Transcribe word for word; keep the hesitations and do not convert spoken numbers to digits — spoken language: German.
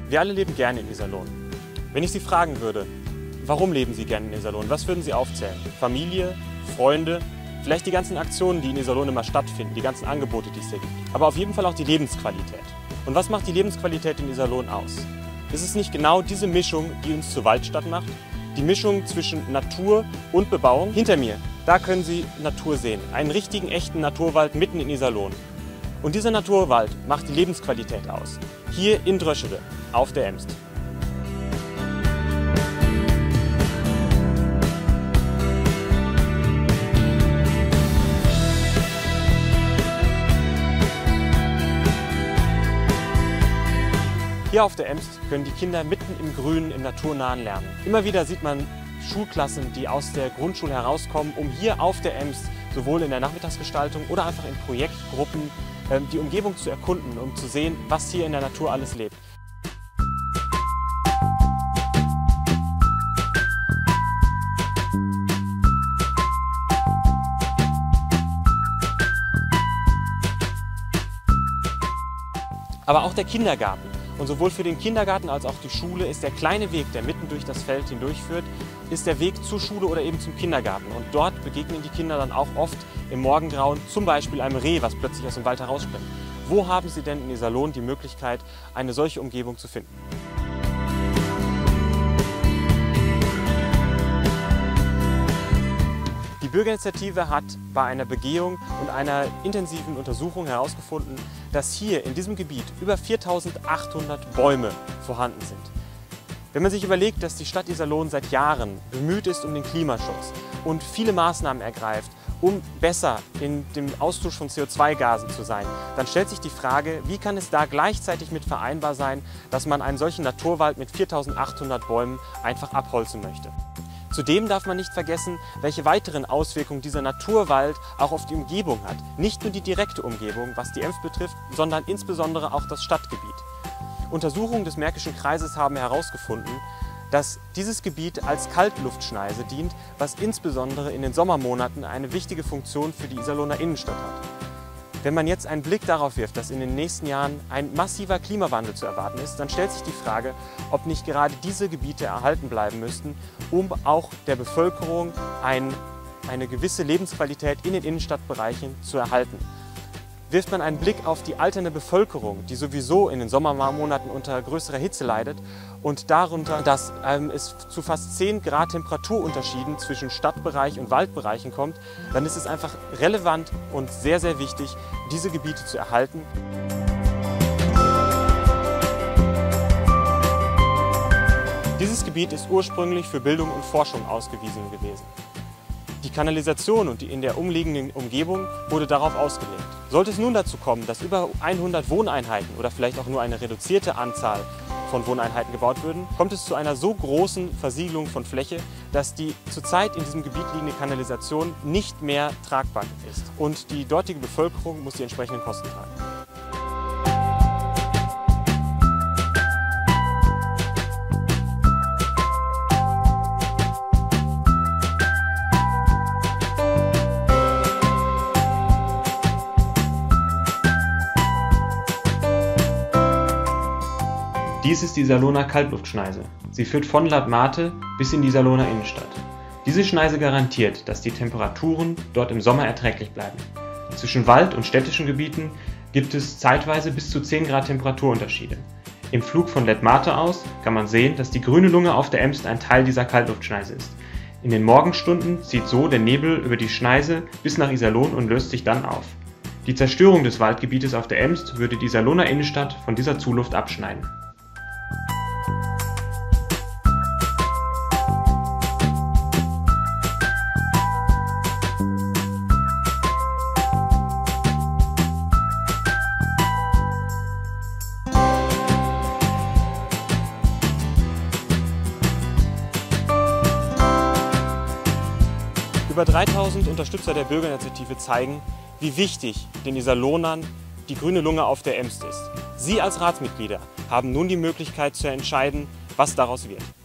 Wir alle leben gerne in Iserlohn. Wenn ich Sie fragen würde, warum leben Sie gerne in Iserlohn, was würden Sie aufzählen? Familie, Freunde, vielleicht die ganzen Aktionen, die in Iserlohn immer stattfinden, die ganzen Angebote, die es hier gibt. Aber auf jeden Fall auch die Lebensqualität. Und was macht die Lebensqualität in Iserlohn aus? Ist es nicht genau diese Mischung, die uns zur Waldstadt macht? Die Mischung zwischen Natur und Bebauung? Hinter mir, da können Sie Natur sehen. Einen richtigen, echten Naturwald mitten in Iserlohn. Und dieser Naturwald macht die Lebensqualität aus. Hier in Dröschede, auf der Emst. Hier auf der Emst können die Kinder mitten im Grünen, im Naturnahen lernen. Immer wieder sieht man Schulklassen, die aus der Grundschule herauskommen, um hier auf der Emst sowohl in der Nachmittagsgestaltung oder einfach in Projektgruppen die Umgebung zu erkunden, um zu sehen, was hier in der Natur alles lebt. Aber auch der Kindergarten. Und sowohl für den Kindergarten als auch die Schule ist der kleine Weg, der mitten durch das Feld hindurchführt, ist der Weg zur Schule oder eben zum Kindergarten. Und dort begegnen die Kinder dann auch oft im Morgengrauen zum Beispiel einem Reh, was plötzlich aus dem Wald herausspringt. Wo haben Sie denn in Iserlohn die Möglichkeit, eine solche Umgebung zu finden? Die Bürgerinitiative hat bei einer Begehung und einer intensiven Untersuchung herausgefunden, dass hier in diesem Gebiet über viertausendachthundert Bäume vorhanden sind. Wenn man sich überlegt, dass die Stadt Iserlohn seit Jahren bemüht ist um den Klimaschutz und viele Maßnahmen ergreift, um besser in dem Austausch von C O zwei Gasen zu sein, dann stellt sich die Frage, wie kann es da gleichzeitig mit vereinbar sein, dass man einen solchen Naturwald mit viertausendachthundert Bäumen einfach abholzen möchte. Zudem darf man nicht vergessen, welche weiteren Auswirkungen dieser Naturwald auch auf die Umgebung hat. Nicht nur die direkte Umgebung, was die Emst betrifft, sondern insbesondere auch das Stadtgebiet. Untersuchungen des Märkischen Kreises haben herausgefunden, dass dieses Gebiet als Kaltluftschneise dient, was insbesondere in den Sommermonaten eine wichtige Funktion für die Iserlohner Innenstadt hat. Wenn man jetzt einen Blick darauf wirft, dass in den nächsten Jahren ein massiver Klimawandel zu erwarten ist, dann stellt sich die Frage, ob nicht gerade diese Gebiete erhalten bleiben müssten, um auch der Bevölkerung ein, eine gewisse Lebensqualität in den Innenstadtbereichen zu erhalten. Wirft man einen Blick auf die alternde Bevölkerung, die sowieso in den Sommermonaten unter größerer Hitze leidet und darunter, dass ähm, es zu fast zehn Grad Temperaturunterschieden zwischen Stadtbereich und Waldbereichen kommt, dann ist es einfach relevant und sehr, sehr wichtig, diese Gebiete zu erhalten. Dieses Gebiet ist ursprünglich für Bildung und Forschung ausgewiesen gewesen. Die Kanalisation und die in der umliegenden Umgebung wurde darauf ausgelegt. Sollte es nun dazu kommen, dass über hundert Wohneinheiten oder vielleicht auch nur eine reduzierte Anzahl von Wohneinheiten gebaut würden, kommt es zu einer so großen Versiegelung von Fläche, dass die zurzeit in diesem Gebiet liegende Kanalisation nicht mehr tragbar ist. Und die dortige Bevölkerung muss die entsprechenden Kosten tragen. Dies ist die Iserlohner Kaltluftschneise. Sie führt von Ladmate bis in die Iserlohner Innenstadt. Diese Schneise garantiert, dass die Temperaturen dort im Sommer erträglich bleiben. Zwischen Wald- und städtischen Gebieten gibt es zeitweise bis zu zehn Grad Temperaturunterschiede. Im Flug von Ladmate aus kann man sehen, dass die grüne Lunge auf der Emst ein Teil dieser Kaltluftschneise ist. In den Morgenstunden zieht so der Nebel über die Schneise bis nach Iserlohn und löst sich dann auf. Die Zerstörung des Waldgebietes auf der Emst würde die Iserlohner Innenstadt von dieser Zuluft abschneiden. Über dreitausend Unterstützer der Bürgerinitiative zeigen, wie wichtig den Iserlohnern die grüne Lunge auf der Emst ist. Sie als Ratsmitglieder haben nun die Möglichkeit zu entscheiden, was daraus wird.